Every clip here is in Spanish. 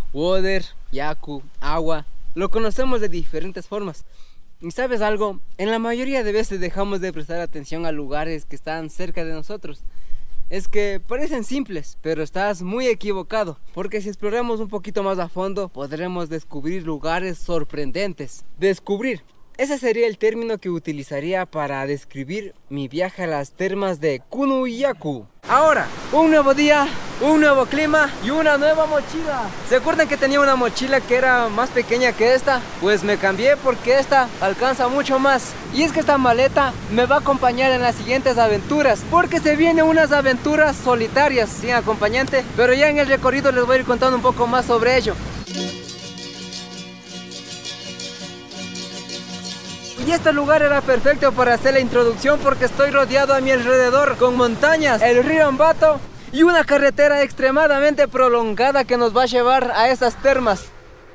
water, yaku, agua. Lo conocemos de diferentes formas. ¿Y sabes algo? En la mayoría de veces dejamos de prestar atención a lugares que están cerca de nosotros. Es que parecen simples, pero estás muy equivocado, porque si exploramos un poquito más a fondo, podremos descubrir lugares sorprendentes. Descubrir. Ese sería el término que utilizaría para describir mi viaje a las termas de Kunuyaku. Ahora, un nuevo día, un nuevo clima y una nueva mochila. ¿Se acuerdan que tenía una mochila que era más pequeña que esta? Pues me cambié porque esta alcanza mucho más. Y es que esta maleta me va a acompañar en las siguientes aventuras, porque se vienen unas aventuras solitarias sin acompañante, pero ya en el recorrido les voy a ir contando un poco más sobre ello. Y este lugar era perfecto para hacer la introducción porque estoy rodeado a mi alrededor con montañas, el río Ambato y una carretera extremadamente prolongada que nos va a llevar a esas termas.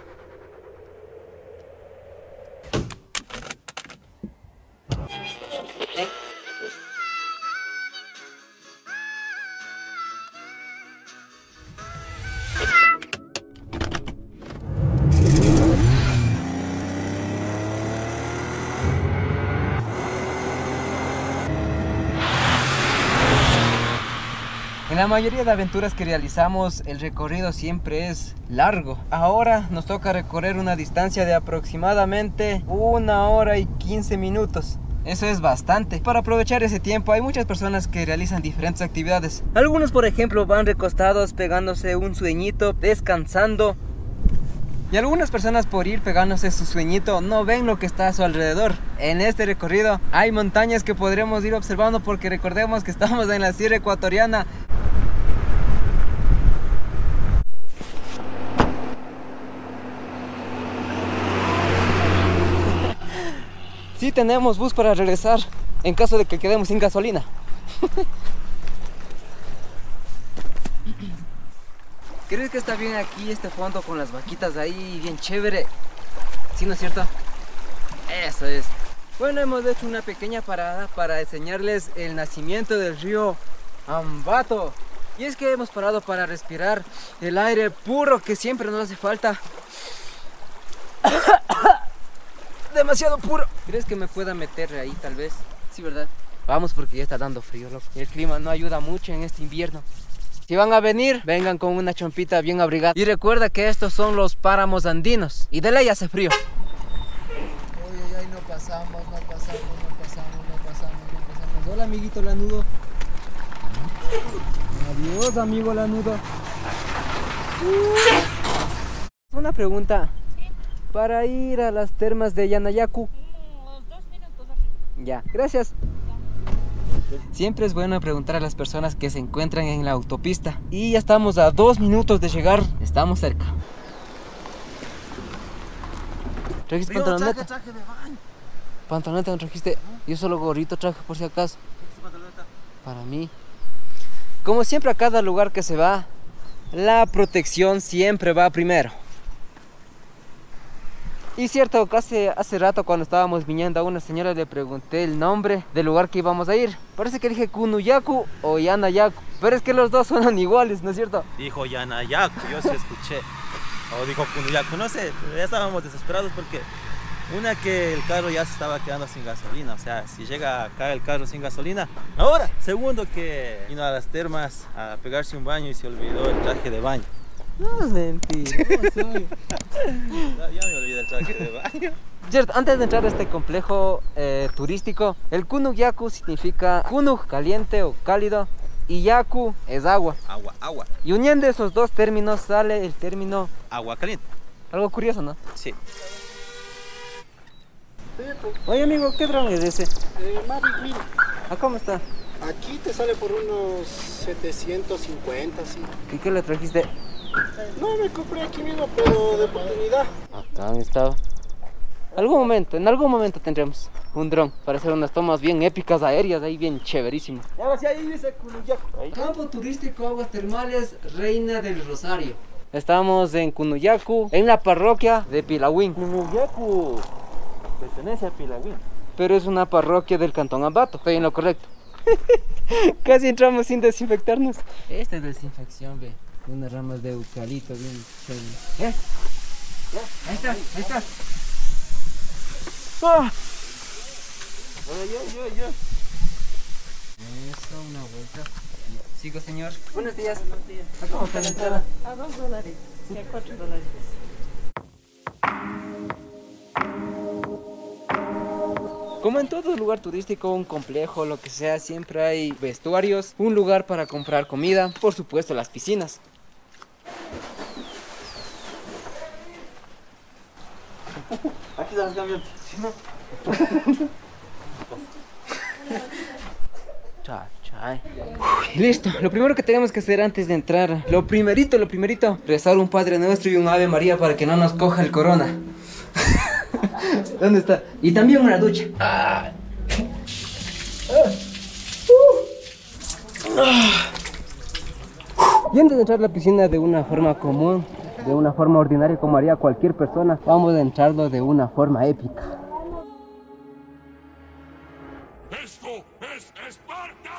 En la mayoría de aventuras que realizamos, el recorrido siempre es largo. Ahora nos toca recorrer una distancia de aproximadamente 1 hora y 15 minutos. Eso es bastante. Para aprovechar ese tiempo hay muchas personas que realizan diferentes actividades. Algunos, por ejemplo, van recostados pegándose un sueñito, descansando. Y algunas personas, por ir pegándose su sueñito, no ven lo que está a su alrededor. En este recorrido hay montañas que podremos ir observando porque recordemos que estamos en la Sierra Ecuatoriana. Sí tenemos bus para regresar en caso de que quedemos sin gasolina. ¿Crees que está bien aquí este fondo con las vaquitas ahí, bien chévere? ¿Sí, no es cierto? Eso es. Bueno, hemos hecho una pequeña parada para enseñarles el nacimiento del río Ambato. Y es que hemos parado para respirar el aire puro que siempre nos hace falta. Demasiado puro. ¿Crees que me pueda meter ahí tal vez? Sí, ¿verdad? Vamos porque ya está dando frío, loco. El clima no ayuda mucho en este invierno. Si van a venir, vengan con una chompita bien abrigada. Y recuerda que estos son los páramos andinos. Y de ley hace frío. Uy, no pasamos. Hola, amiguito lanudo. Adiós, amigo lanudo. Una pregunta. Para ir a las termas de Yanayaku. Unos 2 minutos. Ya, gracias. Siempre es bueno preguntar a las personas que se encuentran en la autopista. Y ya estamos a 2 minutos de llegar. Estamos cerca. ¿Trajiste pantaloneta? Traje de baño. ¿Pantaloneta no trajiste? Yo solo gorrito traje por si acaso. Para mí. Como siempre a cada lugar que se va, la protección siempre va primero. Y cierto, casi hace rato cuando estábamos viniendo a una señora le pregunté el nombre del lugar que íbamos a ir. Parece que dije Kunuyaku o Yanayaku, pero es que los dos suenan iguales, ¿no es cierto? Dijo Yanayaku, yo sí escuché. O dijo Kunuyaku, no sé, ya estábamos desesperados porque una que el carro ya se estaba quedando sin gasolina, o sea, si llega acá el carro sin gasolina. Ahora, segundo que vino a las termas a pegarse un baño y se olvidó el traje de baño. No es mentiroso. Ya me olvidé el traje de baño. Cierto, antes de entrar a este complejo turístico, el Kunuyaku significa Kunu, caliente o cálido, y Yaku es agua. Agua. Y uniendo esos dos términos sale el término Agua caliente. algo curioso, ¿no? Sí. Oye, amigo, ¿qué dron es ese? Mavic 1000. ¿A cómo está? Aquí te sale por unos 750, sí. ¿Y qué le trajiste? No, me compré aquí mismo, pero de oportunidad. Acá estaba. En algún momento tendremos un dron para hacer unas tomas bien épicas aéreas, ahí bien chéverísimo. Y ahora sí, ahí dice Kunuyaku. Campo turístico Aguas Termales Reina del Rosario. Estamos en Kunuyaku, en la parroquia de Pilawin. Kunuyaku pertenece a Pilawin. Pero es una parroquia del cantón Ambato, estoy en lo correcto. Casi entramos sin desinfectarnos. Esta es desinfección, ve. Unas ramas de eucalipto bien chévere. Ahí está, ahí está. ¡Ah! Eso, una vuelta. Sigo, señor. Buenos días. ¿Cómo está la entrada? A $2 y a $4. Como en todo lugar turístico, un complejo, lo que sea, siempre hay vestuarios, un lugar para comprar comida, por supuesto las piscinas. Aquí está el camión. ¿Sí, no? Listo, lo primero que tenemos que hacer antes de entrar, lo primerito, rezar un Padre Nuestro y un Ave María para que no nos coja el corona. ¿Dónde está? Y también una ducha. Y antes de entrar a la piscina de una forma común, de una forma ordinaria como haría cualquier persona, vamos a entrarlo de una forma épica. ¡Esto es Esparta!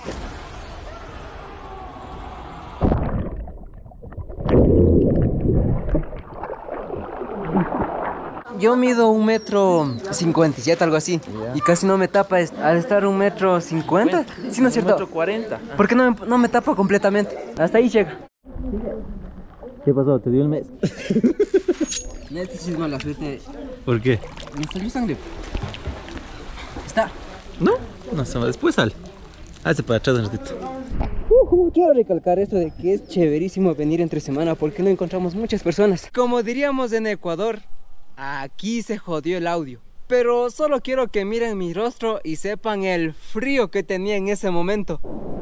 Yo mido 1,57 m, algo así, y casi no me tapa. Al estar 1,50 m, ¿sí, no es cierto? 1,40 m. ¿Por qué no me tapa completamente? Hasta ahí llega. ¿Qué pasó? ¿Te dio el mes? Este sí es mala suerte. ¿Por qué? ¿Me salió sangre? Está. No, después sale. Hazte para atrás un ratito. Quiero recalcar esto de que es chéverísimo venir entre semana porque no encontramos muchas personas. Como diríamos en Ecuador, aquí se jodió el audio. Pero solo quiero que miren mi rostro y sepan el frío que tenía en ese momento.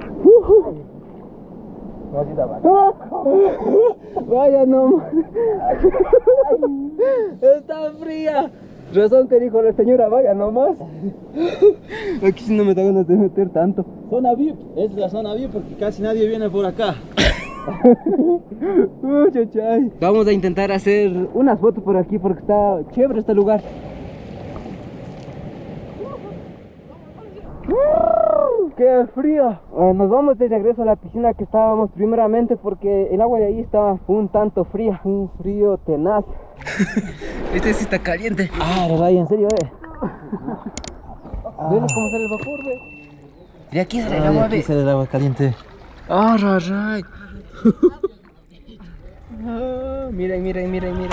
Vaya no. Está fría. Razón que dijo la señora, vaya nomás. Aquí sí no me da ganas de meter tanto. Zona VIP, es la zona VIP porque casi nadie viene por acá. Vamos a intentar hacer unas fotos por aquí porque está chévere este lugar. ¡Qué frío! Nos vamos de regreso a la piscina que estábamos primeramente porque el agua de ahí estaba un tanto fría, un frío tenaz. Este sí está caliente. Raya, en serio, Vele cómo sale el vapor, ve. De aquí sale el agua, ve. sale el agua caliente. Raray. Miren.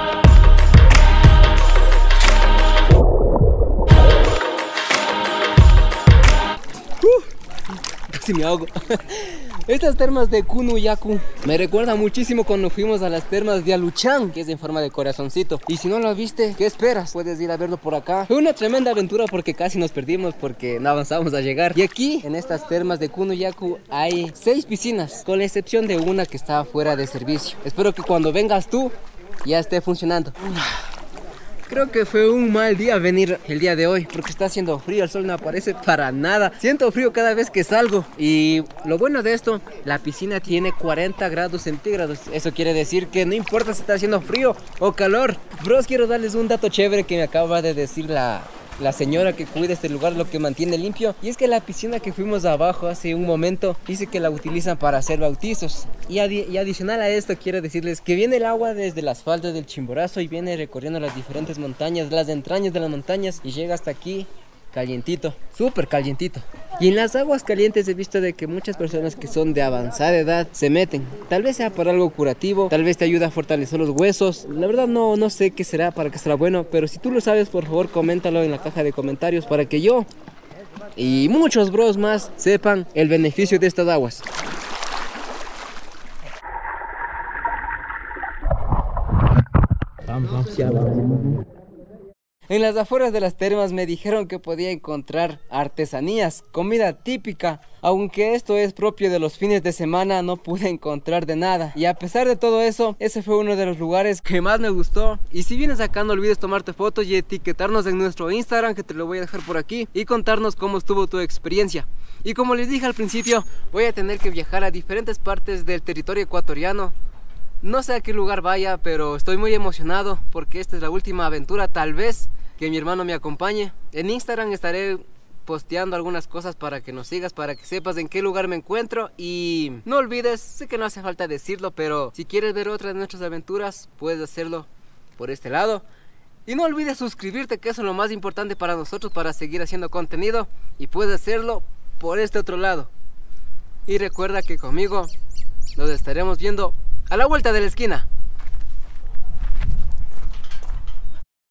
Casi me ahogo. Estas termas de Kunuyaku me recuerdan muchísimo cuando fuimos a las termas de Aluchán, que es en forma de corazoncito. Y si no lo viste, ¿qué esperas? Puedes ir a verlo por acá. Fue una tremenda aventura porque casi nos perdimos porque no avanzamos a llegar. Y aquí, en estas termas de Kunuyaku, hay 6 piscinas, con la excepción de una que está fuera de servicio. Espero que cuando vengas tú, ya esté funcionando. Creo que fue un mal día venir el día de hoy porque está haciendo frío, el sol no aparece para nada. Siento frío cada vez que salgo. Y lo bueno de esto, la piscina tiene 40 grados centígrados. Eso quiere decir que no importa si está haciendo frío o calor. Bros, quiero darles un dato chévere que me acaba de decir la señora que cuida este lugar, lo que mantiene limpio. Y es que la piscina que fuimos abajo hace un momento, dice que la utilizan para hacer bautizos. Y adicional a esto, quiero decirles que viene el agua desde las faldas del Chimborazo y viene recorriendo las diferentes montañas, las entrañas de las montañas, y llega hasta aquí calientito, súper calientito. Y en las aguas calientes he visto de que muchas personas que son de avanzada edad se meten. Tal vez sea para algo curativo, tal vez te ayude a fortalecer los huesos. La verdad no sé qué será, para qué será bueno, pero si tú lo sabes, por favor coméntalo en la caja de comentarios para que yo y muchos bros más sepan el beneficio de estas aguas. Vamos, ya vamos. En las afueras de las termas me dijeron que podía encontrar artesanías, comida típica. Aunque esto es propio de los fines de semana, no pude encontrar de nada. Y a pesar de todo eso, ese fue uno de los lugares que más me gustó. Y si vienes acá, no olvides tomarte fotos y etiquetarnos en nuestro Instagram, que te lo voy a dejar por aquí, y contarnos cómo estuvo tu experiencia. Y como les dije al principio, voy a tener que viajar a diferentes partes del territorio ecuatoriano. No sé a qué lugar vaya, pero estoy muy emocionado porque esta es la última aventura, tal vez que mi hermano me acompañe. En Instagram estaré posteando algunas cosas para que nos sigas, para que sepas en qué lugar me encuentro. Y no olvides, sé que no hace falta decirlo, pero si quieres ver otra de nuestras aventuras, puedes hacerlo por este lado. Y no olvides suscribirte, que eso es lo más importante para nosotros, para seguir haciendo contenido. Y puedes hacerlo por este otro lado. Y recuerda que conmigo nos estaremos viendo a la vuelta de la esquina.